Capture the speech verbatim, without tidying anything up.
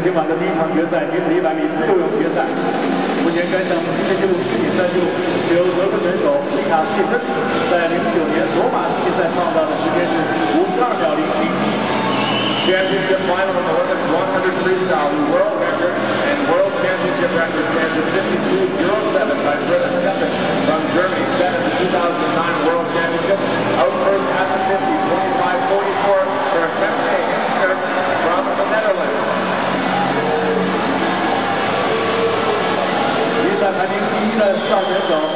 今晚的第一场决赛，女子一百米自由泳决赛。目前该项目世界纪录世锦赛纪录是由德国选手丽卡斯蒂芬在零九年罗马世锦赛创造的时间是五十二秒零七。Championship final in the women's one hundred freestyle, the world record and world championship record stands at fifty-two oh seven by Britta Steffen from Germany, set at the two thousand nine World Championship. Out first at the fifty, twenty-five forty-four for Femke Hinsker from the Netherlands. 比赛排名第一的四号选手